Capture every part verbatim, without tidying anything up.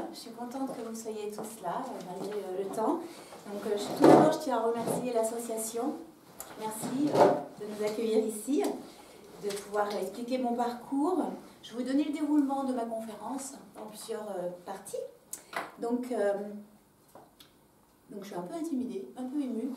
Je suis contente que vous soyez tous là, malgré le temps. Donc, euh, tout d'abord, je tiens à remercier l'association. Merci euh, de nous accueillir ici, de pouvoir expliquer mon parcours. Je vais vous donner le déroulement de ma conférence en plusieurs euh, parties. Donc, euh, donc, je suis un peu intimidée, un peu émue.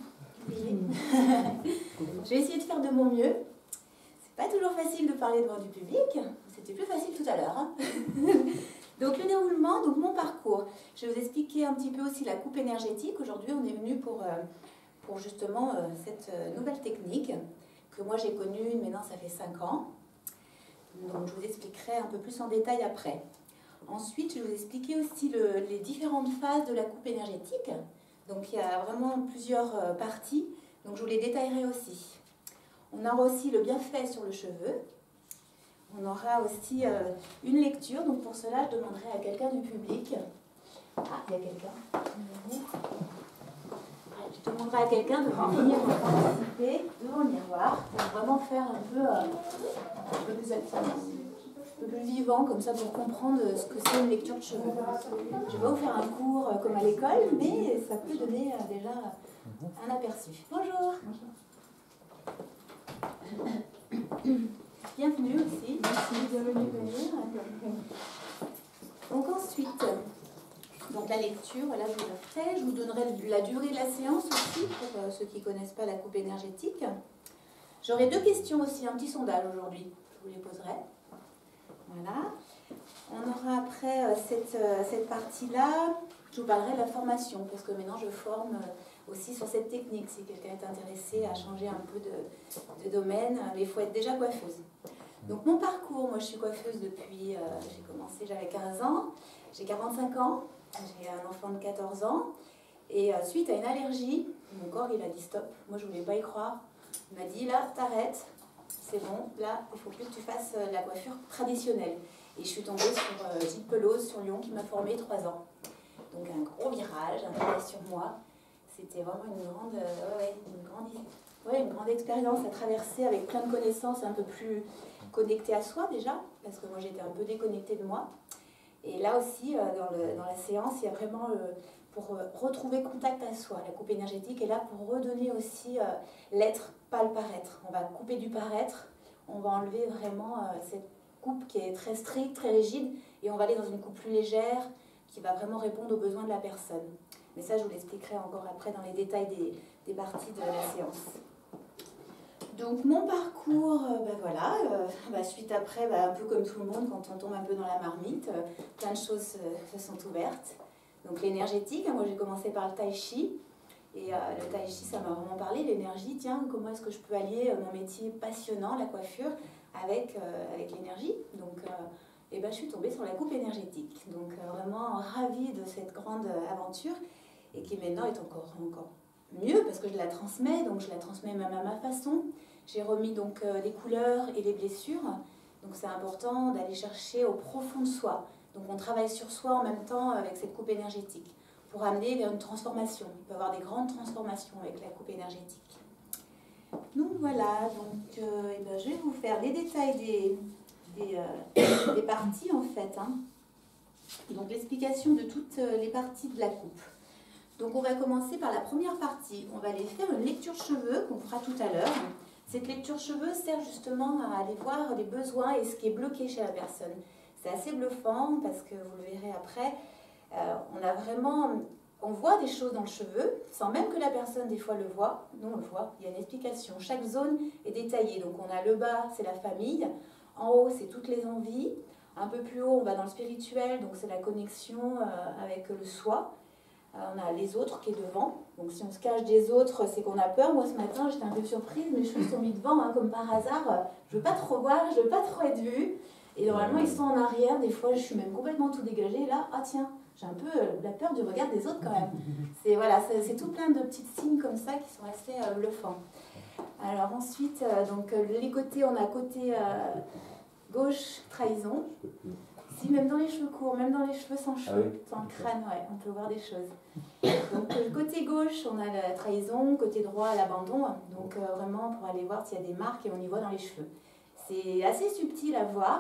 Je vais essayer de faire de mon mieux. C'est pas toujours facile de parler devant du public. C'était plus facile tout à l'heure. Hein. Donc le déroulement, donc mon parcours. Je vais vous expliquer un petit peu aussi la coupe énergétique. Aujourd'hui, on est venu pour, euh, pour justement euh, cette euh, nouvelle technique que moi j'ai connue, maintenant ça fait cinq ans. Donc je vous expliquerai un peu plus en détail après. Ensuite, je vais vous expliquer aussi le, les différentes phases de la coupe énergétique. Donc il y a vraiment plusieurs euh, parties, donc je vous les détaillerai aussi. On aura aussi le bienfait sur le cheveu. On aura aussi euh, une lecture, donc pour cela je demanderai à quelqu'un du public. Ah, il y a quelqu'un. Je demanderai à quelqu'un de venir participer devant le miroir pour vraiment faire un peu, euh, un peu plus actif, un peu plus vivant, comme ça pour comprendre ce que c'est une lecture de cheveux. Je vais pas vous faire un cours euh, comme à l'école, mais ça peut donner euh, déjà un aperçu. Bonjour. Bienvenue aussi. Merci de venir. Donc ensuite, donc la lecture, voilà, je vous la ferai. Je vous donnerai la durée de la séance aussi pour euh, ceux qui ne connaissent pas la coupe énergétique. J'aurai deux questions aussi, un petit sondage aujourd'hui. Je vous les poserai. Voilà. On aura après euh, cette, euh, cette partie-là, je vous parlerai de la formation, parce que maintenant je forme euh, aussi sur cette technique, si quelqu'un est intéressé à changer un peu de, de domaine, mais il faut être déjà coiffeuse. Donc mon parcours, moi je suis coiffeuse depuis, euh, j'ai commencé, j'avais quinze ans, j'ai quarante-cinq ans, j'ai un enfant de quatorze ans, et euh, suite à une allergie, mon corps il a dit stop, moi je ne voulais pas y croire, il m'a dit là t'arrêtes, c'est bon, là il faut plus que tu fasses euh, la coiffure traditionnelle. Et je suis tombée sur euh, Gilles Pelose sur Lyon qui m'a formée trois ans. Donc un gros virage, un travail sur moi. C'était vraiment une grande, euh, ouais, une grande, ouais, une grande expérience à traverser avec plein de connaissances un peu plus connectées à soi déjà, parce que moi j'étais un peu déconnectée de moi. Et là aussi, euh, dans, le, dans la séance, il y a vraiment euh, pour euh, retrouver contact à soi. La coupe énergétique est là pour redonner aussi euh, l'être, pas le paraître. On va couper du paraître, on va enlever vraiment euh, cette coupe qui est très stricte, très rigide, et on va aller dans une coupe plus légère qui va vraiment répondre aux besoins de la personne. Mais ça, je vous l'expliquerai encore après dans les détails des, des parties de la séance. Donc mon parcours, euh, ben voilà, euh, bah, suite après, bah, un peu comme tout le monde, quand on tombe un peu dans la marmite, euh, plein de choses euh, se sont ouvertes. Donc l'énergétique, hein, moi j'ai commencé par le tai chi, et euh, le tai chi ça m'a vraiment parlé, l'énergie, tiens, comment est-ce que je peux allier euh, mon métier passionnant, la coiffure, avec, euh, avec l'énergie. Donc euh, et ben, je suis tombée sur la coupe énergétique. Donc euh, vraiment ravie de cette grande aventure, et qui maintenant est encore, encore mieux parce que je la transmets, donc je la transmets même à ma façon. J'ai remis donc euh, les couleurs et les blessures, donc c'est important d'aller chercher au profond de soi. Donc on travaille sur soi en même temps avec cette coupe énergétique pour amener vers une transformation. Il peut y avoir des grandes transformations avec la coupe énergétique. Donc voilà, donc euh, eh ben, je vais vous faire les détails des, des, euh, des parties en fait. Hein. Donc l'explication de toutes les parties de la coupe. Donc on va commencer par la première partie. On va aller faire une lecture cheveux qu'on fera tout à l'heure. Cette lecture cheveux sert justement à aller voir les besoins et ce qui est bloqué chez la personne. C'est assez bluffant parce que vous le verrez après. Euh, on a vraiment, on voit des choses dans le cheveu sans même que la personne des fois le voit. Nous on le voit, il y a une explication. Chaque zone est détaillée. Donc on a le bas, c'est la famille. En haut, c'est toutes les envies. Un peu plus haut, on va dans le spirituel, donc c'est la connexion euh, avec le soi. On a les autres qui est devant, donc si on se cache des autres, c'est qu'on a peur. Moi ce matin, j'étais un peu surprise, mes cheveux sont mis devant, hein, comme par hasard. Je veux pas trop voir, je veux pas trop être vue. Et normalement, ils sont en arrière. Des fois, je suis même complètement tout dégagée. Là, ah tiens, j'ai un peu la peur du regard des autres quand même. C'est voilà, c'est tout plein de petits signes comme ça qui sont assez euh, bluffants. Alors ensuite, euh, donc les côtés, on a côté euh, gauche, trahison. Si, même dans les cheveux courts, même dans les cheveux sans cheveux, ah oui, sans le crâne, ouais, on peut voir des choses. Donc, côté gauche, on a la trahison, côté droit, l'abandon. Donc, euh, vraiment, pour aller voir s'il y a des marques, et on y voit dans les cheveux. C'est assez subtil à voir,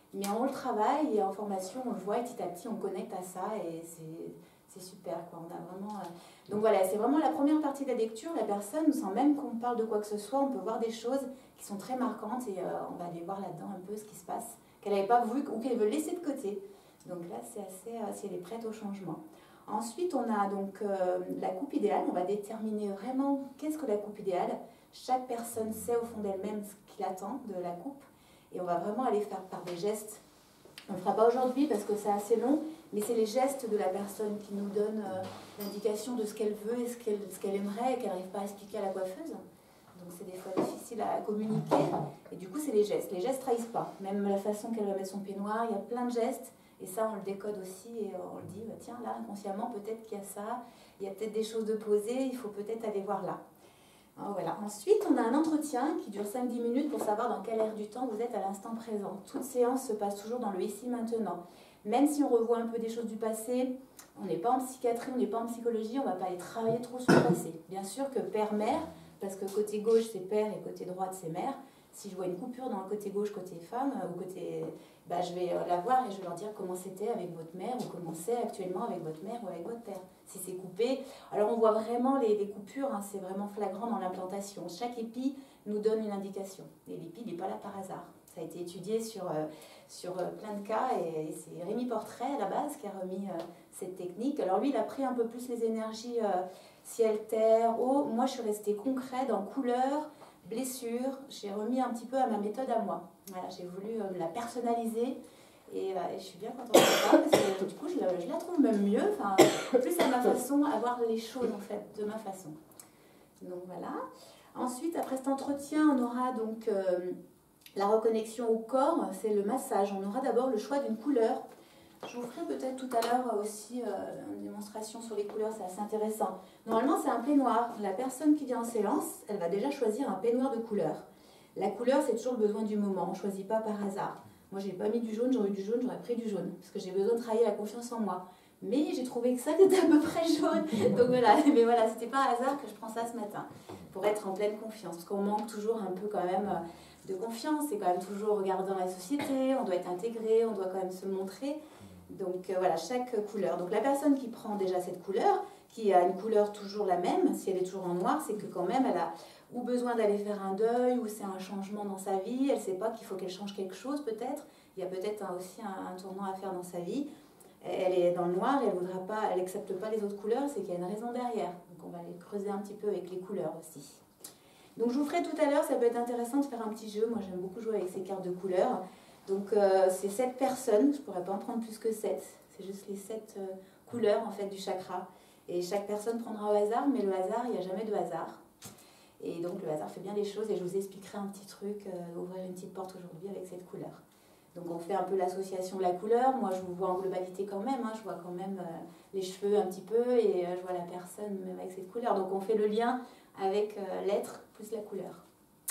Mais on le travaille et en formation, on le voit et petit à petit, on connecte à ça et c'est super, quoi. On a vraiment, euh... Donc voilà, c'est vraiment la première partie de la lecture. La personne, sans même qu'on parle de quoi que ce soit, on peut voir des choses qui sont très marquantes et euh, on va aller voir là-dedans un peu ce qui se passe, qu'elle n'avait pas vu ou qu'elle veut laisser de côté. Donc là, c'est assez, euh, si elle est prête au changement. Ensuite, on a donc euh, la coupe idéale. On va déterminer vraiment qu'est-ce que la coupe idéale. Chaque personne sait au fond d'elle-même ce qu'il attend de la coupe. Et on va vraiment aller faire par des gestes. On ne le fera pas aujourd'hui parce que c'est assez long, mais c'est les gestes de la personne qui nous donnent euh, l'indication de ce qu'elle veut et ce qu'elle ce qu'elle aimerait et qu'elle n'arrive pas à expliquer à la coiffeuse. Donc c'est des fois difficile à communiquer. Et du coup, c'est les gestes. Les gestes ne trahissent pas. Même la façon qu'elle va mettre son peignoir, il y a plein de gestes. Et ça, on le décode aussi et on le dit, bah, tiens, là, inconsciemment, peut-être qu'il y a ça. Il y a peut-être des choses de posées, il faut peut-être aller voir là. Alors, voilà. Ensuite, on a un entretien qui dure cinq à dix minutes pour savoir dans quelle ère du temps vous êtes à l'instant présent. Toute séance se passe toujours dans le ici maintenant. Même si on revoit un peu des choses du passé, on n'est pas en psychiatrie, on n'est pas en psychologie, on ne va pas aller travailler trop sur le passé. Bien sûr que père-mère, parce que côté gauche c'est père et côté droite c'est mère. Si je vois une coupure dans le côté gauche, côté femme, ou côté, bah, je vais la voir et je vais leur dire comment c'était avec votre mère ou comment c'est actuellement avec votre mère ou avec votre père. Si c'est coupé, alors on voit vraiment les, les coupures, hein, c'est vraiment flagrant dans l'implantation. Chaque épi nous donne une indication. Et l'épi n'est pas là par hasard. Ça a été étudié sur, euh, sur euh, plein de cas et, et c'est Rémi Portrait à la base qui a remis euh, cette technique. Alors lui, il a pris un peu plus les énergies euh, ciel, terre, eau. Moi, je suis restée concret dans couleur, blessure. J'ai remis un petit peu à ma méthode à moi. Voilà, j'ai voulu euh, la personnaliser et, euh, et je suis bien contente de ça parce que du coup, je la, je la trouve même mieux. Enfin, plus à ma façon, à voir les choses en fait, de ma façon. Donc voilà. Ensuite, après cet entretien, on aura donc euh, la reconnexion au corps, c'est le massage. On aura d'abord le choix d'une couleur. Je vous ferai peut-être tout à l'heure aussi euh, une démonstration sur les couleurs, c'est assez intéressant. Normalement, c'est un peignoir. La personne qui vient en séance, elle va déjà choisir un peignoir de couleur. La couleur, c'est toujours le besoin du moment. On ne choisit pas par hasard. Moi, je n'ai pas mis du jaune, j'aurais eu du jaune, j'aurais pris du jaune. Parce que j'ai besoin de travailler la confiance en moi. Mais j'ai trouvé que ça était à peu près jaune. Donc voilà, mais voilà, c'était pas un hasard que je prends ça ce matin. Pour être en pleine confiance. Parce qu'on manque toujours un peu quand même de confiance. C'est quand même toujours regarder dans la société. On doit être intégré, on doit quand même se montrer. Donc euh, voilà, chaque couleur. Donc la personne qui prend déjà cette couleur, qui a une couleur toujours la même, si elle est toujours en noir, c'est que quand même elle a ou besoin d'aller faire un deuil, ou c'est un changement dans sa vie, elle ne sait pas qu'il faut qu'elle change quelque chose peut-être. Il y a peut-être aussi un, un tournant à faire dans sa vie. Elle est dans le noir, elle voudra pas, elle n'accepte pas les autres couleurs, c'est qu'il y a une raison derrière. Donc on va aller creuser un petit peu avec les couleurs aussi. Donc je vous ferai tout à l'heure, ça peut être intéressant de faire un petit jeu. Moi j'aime beaucoup jouer avec ces cartes de couleurs. Donc euh, c'est sept personnes, je ne pourrais pas en prendre plus que sept. C'est juste les sept euh, couleurs en fait du chakra. Et chaque personne prendra au hasard, mais le hasard, il n'y a jamais de hasard. Et donc le hasard fait bien les choses et je vous expliquerai un petit truc, euh, ouvrir une petite porte aujourd'hui avec cette couleur. Donc on fait un peu l'association de la couleur. Moi je vous vois en globalité quand même, hein. Je vois quand même euh, les cheveux un petit peu et euh, je vois la personne même avec cette couleur. Donc on fait le lien avec euh, l'être plus la couleur.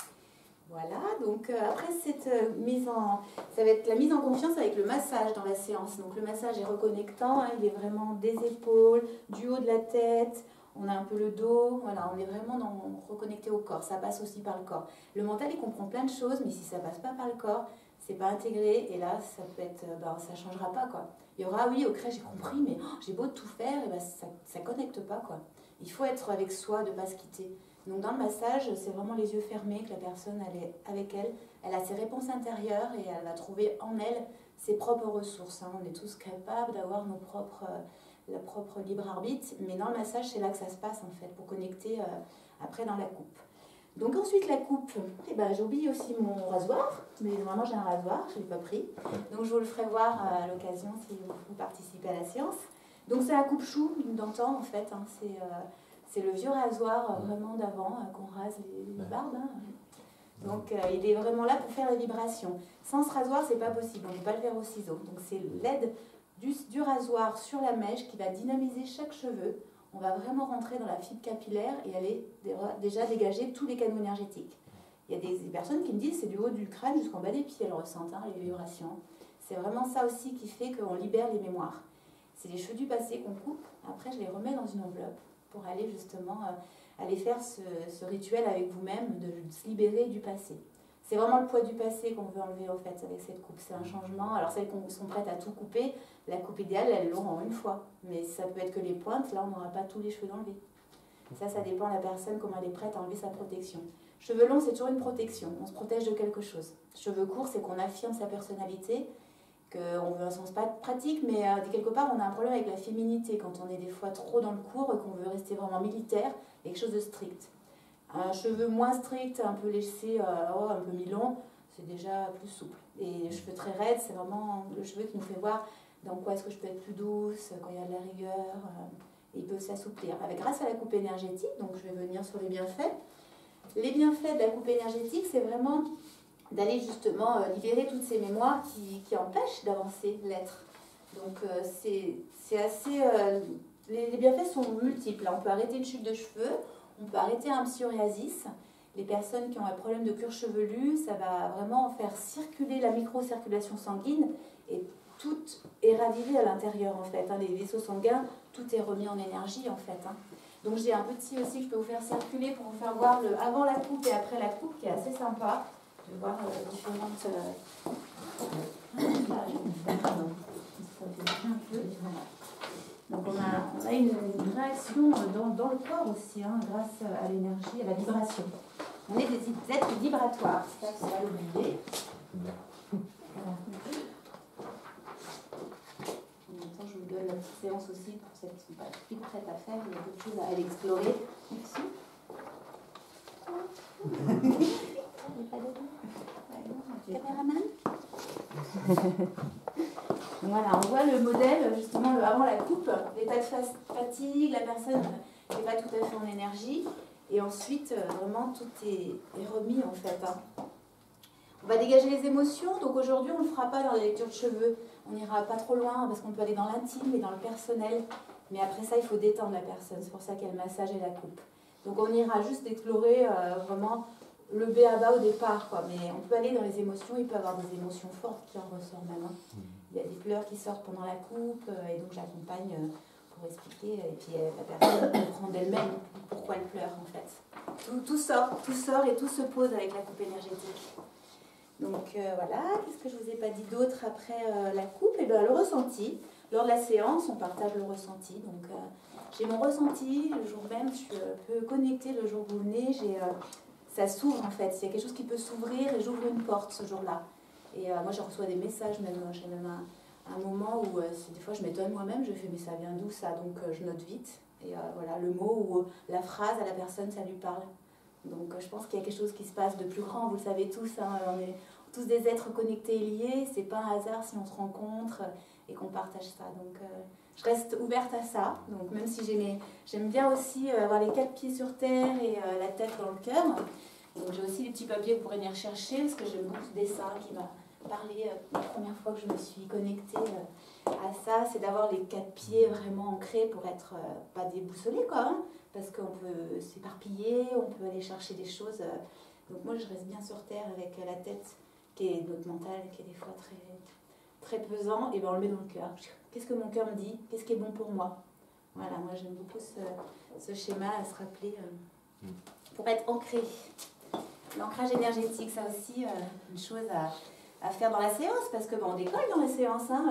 Voilà, donc euh, après cette euh, mise en... ça va être la mise en confiance avec le massage dans la séance. Donc le massage est reconnectant, hein, il est vraiment des épaules, du haut de la tête, on a un peu le dos, voilà, on est vraiment dans, reconnecté au corps, ça passe aussi par le corps. Le mental il comprend plein de choses, mais si ça passe pas par le corps, c'est pas intégré et là ça peut être, ben, ça changera pas quoi. Il y aura oui, ok j'ai compris, mais oh, j'ai beau tout faire, et ben, ça, ça connecte pas quoi. Il faut être avec soi, de ne pas se quitter. Donc dans le massage, c'est vraiment les yeux fermés que la personne elle est avec elle. Elle a ses réponses intérieures et elle va trouver en elle ses propres ressources. Hein. On est tous capables d'avoir nos propres, euh, le propre libre arbitre, mais dans le massage, c'est là que ça se passe en fait, pour connecter euh, après dans la coupe. Donc ensuite la coupe, eh ben, j'ai oublié aussi mon rasoir, mais normalement j'ai un rasoir, je ne l'ai pas pris. Donc je vous le ferai voir euh, à l'occasion si vous, vous participez à la séance. Donc c'est la coupe chou d'antan en fait, hein. C'est... Euh, C'est le vieux rasoir euh, vraiment d'avant, euh, qu'on rase les, les barbes. Hein. Donc euh, il est vraiment là pour faire la vibration. Sans ce rasoir, c'est pas possible, on ne peut pas le faire au ciseau. Donc c'est l'aide du, du rasoir sur la mèche qui va dynamiser chaque cheveu. On va vraiment rentrer dans la fibre capillaire et aller déjà dégager tous les canaux énergétiques. Il y a des, des personnes qui me disent c'est du haut du crâne jusqu'en bas des pieds, elles ressentent hein, les vibrations. C'est vraiment ça aussi qui fait qu'on libère les mémoires. C'est les cheveux du passé qu'on coupe, après je les remets dans une enveloppe pour aller justement euh, aller faire ce, ce rituel avec vous-même, de se libérer du passé. C'est vraiment le poids du passé qu'on veut enlever en fait avec cette coupe. C'est un changement. Alors celles qui sont prêtes à tout couper, la coupe idéale, elles l'auront une fois. Mais ça peut être que les pointes, là on n'aura pas tous les cheveux enlevés. Ça, ça dépend de la personne, comment elle est prête à enlever sa protection. Cheveux longs, c'est toujours une protection. On se protège de quelque chose. Cheveux courts, c'est qu'on affirme sa personnalité, qu'on veut un sens pas pratique, mais euh, quelque part on a un problème avec la féminité quand on est des fois trop dans le court et qu'on veut rester vraiment militaire, quelque chose de strict. Un cheveu moins strict, un peu laissé, euh, oh, un peu mi-long, c'est déjà plus souple. Et les cheveux très raides, c'est vraiment le cheveu qui nous fait voir dans quoi est-ce que je peux être plus douce, quand il y a de la rigueur, euh, et il peut s'assouplir. Avec, grâce à la coupe énergétique, donc je vais venir sur les bienfaits. Les bienfaits de la coupe énergétique, c'est vraiment d'aller justement euh, libérer toutes ces mémoires qui, qui empêchent d'avancer l'être. Donc euh, c'est assez... Euh, les, les bienfaits sont multiples. On peut arrêter une chute de cheveux, on peut arrêter un psoriasis. Les personnes qui ont un problème de cuir chevelu, ça va vraiment faire circuler la microcirculation sanguine et tout est ravivé à l'intérieur en fait. Hein. Les vaisseaux sanguins, tout est remis en énergie en fait. Hein. Donc j'ai un petit aussi que je peux vous faire circuler pour vous faire voir le avant la coupe et après la coupe qui est assez sympa. Je vais voir euh, différentes... Euh... Là, je vais vous faire un peu. Donc on a, on a une, une réaction dans, dans le corps aussi, hein, grâce à l'énergie, à la vibration. On est des êtres vibratoires, ça c'est à l'oublier. Voilà. En même temps, je vous donne la petite séance aussi pour celles qui ne sont pas toutes prêtes à faire. Il y a beaucoup de choses à aller explorer. Merci. Caméraman. Voilà, on voit le modèle justement le, avant la coupe, l'état de fatigue, la personne n'est pas tout à fait en énergie. Et ensuite, vraiment, tout est, est remis en fait. Hein. On va dégager les émotions. Donc aujourd'hui, on ne le fera pas dans la lecture de cheveux. On n'ira pas trop loin parce qu'on peut aller dans l'intime et dans le personnel. Mais après ça, il faut détendre la personne. C'est pour ça qu'il y a le massage et la coupe. Donc on ira juste explorer euh, vraiment le b à bas au départ. Quoi. Mais on peut aller dans les émotions. Il peut y avoir des émotions fortes qui en ressortent même. Hein. Il y a des pleurs qui sortent pendant la coupe. Euh, et donc j'accompagne euh, pour expliquer. Et puis euh, la personne comprend d'elle-même pourquoi elle pleure en fait. Tout, tout sort, tout sort et tout se pose avec la coupe énergétique. Donc euh, voilà, qu'est-ce que je vous ai pas dit d'autre après euh, la coupe? Et bien le ressenti. Lors de la séance, on partage le ressenti. Donc euh, j'ai mon ressenti le jour même, je suis un peu connectée le jour où vous venez. Euh, ça s'ouvre en fait, il y a quelque chose qui peut s'ouvrir et j'ouvre une porte ce jour-là. Et euh, moi je reçois des messages, même j'ai même un, un moment où euh, des fois je m'étonne moi-même, je fais mais ça vient d'où ça? Donc euh, je note vite. Et euh, voilà, le mot ou la phrase à la personne, ça lui parle. Donc je pense qu'il y a quelque chose qui se passe de plus grand, vous le savez tous, hein, on est tous des êtres connectés et liés, c'est pas un hasard si on se rencontre et qu'on partage ça. Donc euh, je reste ouverte à ça, donc même si j'aime bien aussi euh, avoir les quatre pieds sur terre et euh, la tête dans le cœur. Donc j'ai aussi les petits papiers que vous pourrez venir chercher, parce que j'aime beaucoup ce dessin qui m'a parlé euh, la première fois que je me suis connectée euh, à ça, c'est d'avoir les quatre pieds vraiment ancrés pour être euh, pas déboussolés quoi, hein, parce qu'on peut s'éparpiller, on peut aller chercher des choses. Euh, donc moi je reste bien sur terre avec la tête qui est notre mental, qui est des fois très, très pesant, et bien on le met dans le cœur. Qu'est-ce que mon cœur me dit? Qu'est-ce qui est bon pour moi? Voilà, moi j'aime beaucoup ce, ce schéma à se rappeler euh, pour être ancré. L'ancrage énergétique, ça aussi, euh, une chose à, à faire dans la séance, parce que bon, on décolle dans les séances, hein,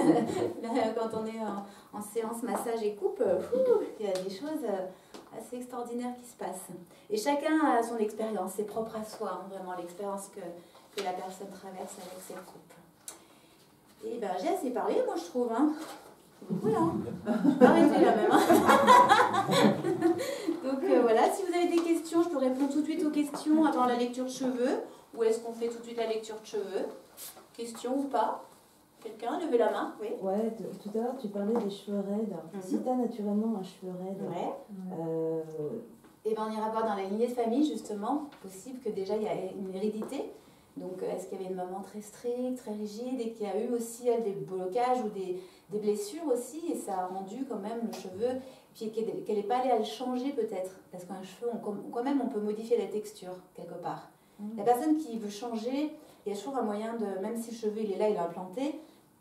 euh, quand on est en, en séance massage et coupe, euh, fou, il y a des choses euh, assez extraordinaires qui se passent. Et chacun a son expérience, c'est propre à soi, hein, vraiment l'expérience que, que la personne traverse avec cette coupe. Et ben j'ai assez parlé, moi je trouve, hein. Voilà, je peux arrêter là même. Hein. Donc euh, voilà, si vous avez des questions, je peux répondre tout de suite aux questions avant la lecture de cheveux. Ou est-ce qu'on fait tout de suite la lecture de cheveux? Question ou pas? Quelqu'un? Levez la main, oui. Ouais, tout à l'heure tu parlais des cheveux raides. Mm-hmm. Si tu as naturellement un cheveu raide, ouais. euh... et ben on ira voir dans la lignée de famille justement, possible que déjà il y a une hérédité. Donc est-ce qu'il y avait une maman très stricte, très rigide et qu'il y a eu aussi elle, des blocages ou des, des blessures aussi et ça a rendu quand même le cheveu, puis qu'elle n'est pas allée à le changer peut-être, parce qu'un cheveu, on, quand même on peut modifier la texture quelque part. Mmh. La personne qui veut changer, il y a toujours un moyen de, même si le cheveu il est là, il est implanté,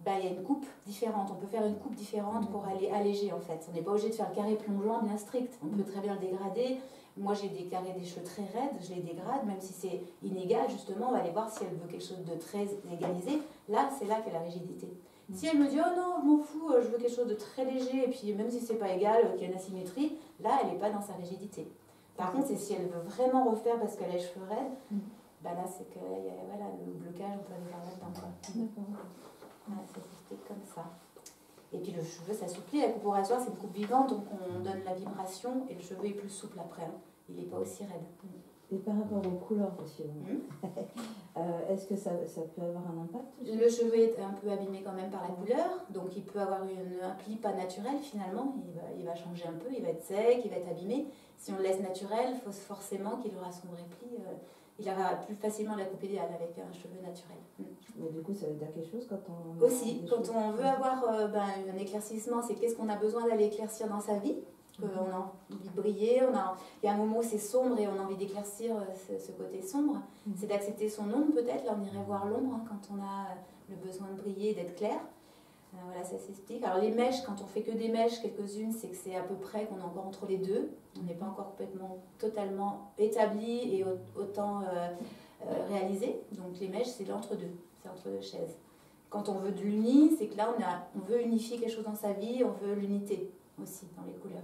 bah, il y a une coupe différente. On peut faire une coupe différente pour aller alléger en fait. On n'est pas obligé de faire le carré plongeant bien strict. On peut très bien le dégrader. Moi j'ai des carrés des cheveux très raides, je les dégrade, même si c'est inégal justement, on va aller voir si elle veut quelque chose de très égalisé. Là, c'est là qu'est la rigidité. Si elle me dit, oh non, je m'en fous, je veux quelque chose de très léger, et puis même si c'est pas égal, qu'il y a une asymétrie, là, elle n'est pas dans sa rigidité. Par contre, c'est si elle veut vraiment refaire parce qu'elle a les cheveux raides, bah là, c'est que y a, voilà, le blocage, on peut aller voir là-dedans. Voilà, ça s'explique comme ça. Et puis le cheveu s'assouplit, la coupe au rasoir, c'est une coupe vivante, donc on donne la vibration, et le cheveu est plus souple après. Hein. Il n'est pas aussi raide. Et par rapport aux couleurs aussi, mmh. euh, est-ce que ça, ça peut avoir un impact aussi? Le cheveu est un peu abîmé quand même par la couleur, donc il peut avoir une, un pli pas naturel finalement, il va, il va changer un peu, il va être sec, il va être abîmé. Si on le laisse naturel, il faut forcément qu'il aura son vrai pli, euh, il aura plus facilement la coupe idéale avec un cheveu naturel. Mmh. Mais du coup, ça veut dire quelque chose quand on... Aussi, quand on veut avoir euh, ben, un éclaircissement, c'est qu'est-ce qu'on a besoin d'aller éclaircir dans sa vie. On a envie de briller, on a, il y a un moment où c'est sombre et on a envie d'éclaircir ce, ce côté sombre. Mm. C'est d'accepter son ombre peut-être, là on irait voir l'ombre hein, quand on a le besoin de briller et d'être clair. Euh, voilà, ça s'explique. Alors les mèches, quand on fait que des mèches, quelques-unes, c'est que c'est à peu près qu'on est encore entre les deux. On n'est pas encore complètement, totalement établi et autant euh, euh, réalisé. Donc les mèches, c'est l'entre-deux, c'est entre deux chaises. Quand on veut de l'uni, c'est que là on, a, on veut unifier quelque chose dans sa vie, on veut l'unité aussi dans les couleurs.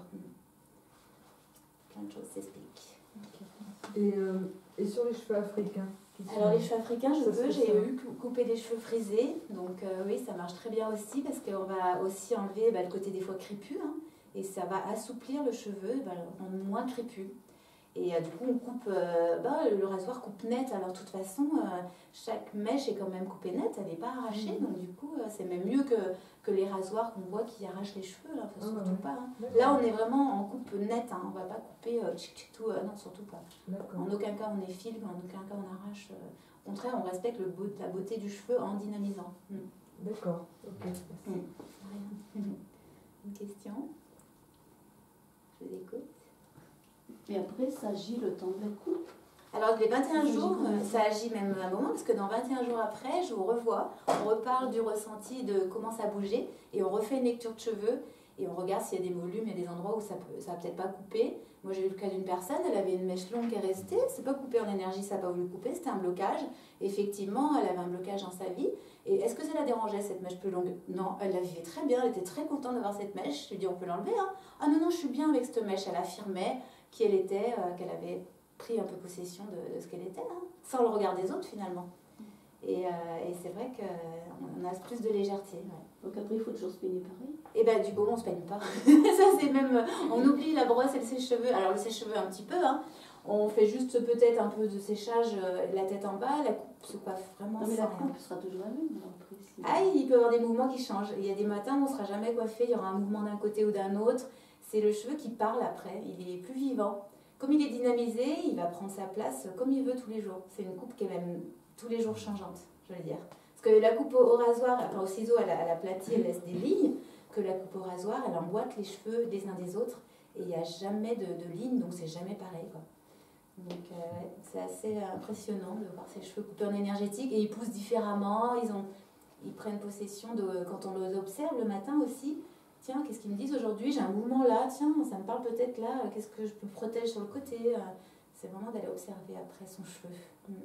Plein de choses s'expliquent. Et, euh, et sur les cheveux africains? Alors les cheveux africains, je veux, j'ai eu coupé des cheveux frisés, donc euh, oui, ça marche très bien aussi parce qu'on va aussi enlever bah, le côté des fois crépus hein, et ça va assouplir le cheveu, bah, le rendre moins crépus. Et euh, du coup, on coupe, euh, bah, le rasoir coupe net. Alors, de toute façon, euh, chaque mèche est quand même coupée nette, elle n'est pas arrachée. Donc, du coup, euh, c'est même mieux que, que les rasoirs qu'on voit qui arrachent les cheveux. Là, enfin, surtout ah, ouais. pas. Hein. Là, on est vraiment en coupe nette. Hein. On ne va pas couper euh, tchic, tchic, tout. Euh, non, surtout pas. En aucun cas, on effile, en aucun cas, on arrache. Euh, au contraire, on respecte le beau, la beauté du cheveu en dynamisant. Mm. D'accord. Ok. Mm. Une question? Je vous écoute. Et après, ça agit le temps de la coupe? Alors, les vingt et un jours, ça agit même un moment, parce que dans vingt et un jours après, je vous revois, on reparle du ressenti, de comment ça bougeait, et on refait une lecture de cheveux, et on regarde s'il y a des volumes et des endroits où ça peut, ça va peut-être pas couper. Moi, j'ai eu le cas d'une personne, elle avait une mèche longue qui est restée, c'est pas coupé en énergie, ça n'a pas voulu couper, c'était un blocage. Effectivement, elle avait un blocage dans sa vie. Et est-ce que ça la dérangeait, cette mèche plus longue? Non, elle la vivait très bien, elle était très contente d'avoir cette mèche. Je lui ai dit, on peut l'enlever, hein? Ah non, non, je suis bien avec cette mèche. Elle affirmait qui elle était, euh, qu'elle avait pris un peu possession de, de ce qu'elle était, hein, sans le regard des autres finalement. Et, euh, et c'est vrai qu'on a plus de légèreté. Ouais. Donc après, il faut toujours se peigner pareil. Et bien, du coup, on ne se peigne pas. Ça, c'est même. On oublie la brosse et le sèche-cheveux. Alors, le sèche-cheveux, un petit peu. Hein. On fait juste peut-être un peu de séchage, euh, la tête en bas, la coupe se coiffe vraiment. Non, mais la coupe sera toujours la même. Après, si... Ah, il peut y avoir des mouvements qui changent. Il y a des matins où on ne sera jamais coiffé, il y aura un mouvement d'un côté ou d'un autre. C'est le cheveu qui parle après. Il est plus vivant. Comme il est dynamisé, il va prendre sa place comme il veut tous les jours. C'est une coupe qui est même tous les jours changeante, je veux dire. Parce que la coupe au rasoir, enfin au ciseau, elle, elle aplatit, elle laisse des lignes, que la coupe au rasoir, elle emboîte les cheveux des uns des autres, et il n'y a jamais de, de lignes, donc c'est jamais pareil, quoi. Donc euh, c'est assez impressionnant de voir ces cheveux coupés en énergétique, et ils poussent différemment, ils, ont, ils prennent possession de, quand on les observe le matin aussi. Tiens, qu'est-ce qu'ils me disent aujourd'hui? J'ai un mouvement là, tiens, ça me parle peut-être là, qu'est-ce que je me protège sur le côté? C'est vraiment d'aller observer après son cheveu.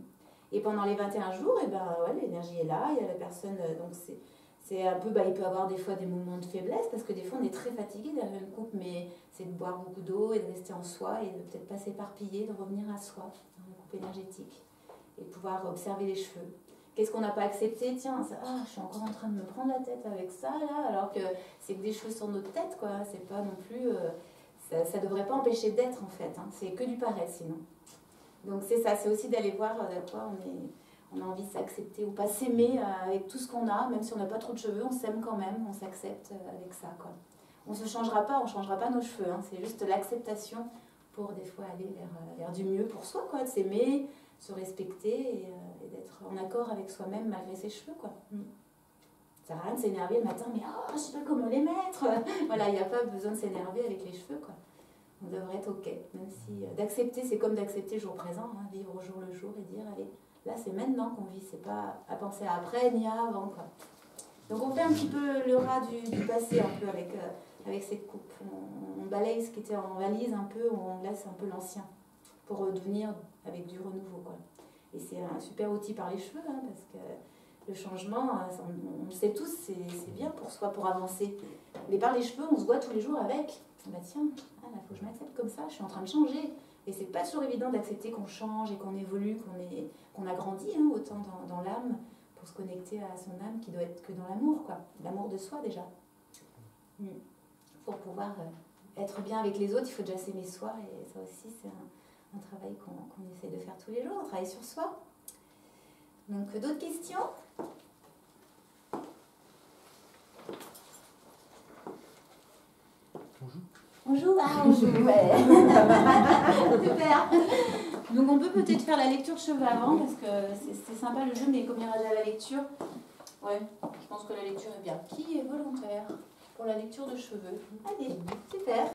Et pendant les vingt et un jours, eh ben, ouais, l'énergie est là, il y a la personne, donc c'est, c'est un peu, bah, il peut y avoir des fois des moments de faiblesse, parce que des fois on est très fatigué derrière une coupe, mais c'est de boire beaucoup d'eau et de rester en soi, et de peut-être pas s'éparpiller, de revenir à soi, dans la coupe énergétique, et de pouvoir observer les cheveux. Qu'est-ce qu'on n'a pas accepté? Tiens, ça, ah, je suis encore en train de me prendre la tête avec ça, là, alors que c'est que des cheveux sur notre tête, quoi. C'est pas non plus... Euh, ça ne devrait pas empêcher d'être, en fait. Hein. C'est que du paraître, sinon. Donc c'est ça, c'est aussi d'aller voir euh, de quoi on, est, on a envie de s'accepter ou pas, s'aimer euh, avec tout ce qu'on a, même si on n'a pas trop de cheveux, on s'aime quand même, on s'accepte euh, avec ça, quoi. On ne se changera pas, on ne changera pas nos cheveux, hein. C'est juste l'acceptation pour des fois aller vers, euh, vers du mieux pour soi, quoi, de s'aimer, se respecter et, euh, et d'être en accord avec soi-même malgré ses cheveux, quoi. Mm. Ça sert à rien de s'énerver le matin, mais oh, je sais pas comment les mettre. Voilà, il n'y a pas besoin de s'énerver avec les cheveux, quoi. On devrait être ok, même si euh, d'accepter, c'est comme d'accepter le jour présent, hein, vivre au jour le jour et dire allez, là c'est maintenant qu'on vit, c'est pas à penser à après ni à avant, quoi. Donc on fait un petit peu le rat du, du passé un peu avec, euh, avec cette coupe. On, on balaye ce qui était en valise un peu, on laisse un peu l'ancien pour redevenir avec du renouveau, quoi. Et c'est un super outil par les cheveux, hein, parce que le changement, on, on le sait tous, c'est bien pour soi, pour avancer. Mais par les cheveux, on se voit tous les jours avec. Bah tiens, ah, là, faut que je m'accepte comme ça, je suis en train de changer. Et c'est pas toujours évident d'accepter qu'on change et qu'on évolue, qu'on est, qu'on a grandi, hein, autant dans, dans l'âme, pour se connecter à son âme qui doit être que dans l'amour, quoi. L'amour de soi déjà. Mm. Pour pouvoir euh, être bien avec les autres, il faut déjà s'aimer soi, et ça aussi c'est un, un travail qu'on qu'on essaie de faire tous les jours, on travaille sur soi. Donc d'autres questions? Bonjour. Bonjour, ah, on joue, ouais. Super. Donc on peut peut-être faire la lecture de cheveux avant, parce que c'est sympa le jeu, mais comme il y aura déjà la lecture, ouais, je pense que la lecture est bien. Qui est volontaire pour la lecture de cheveux? Allez, super.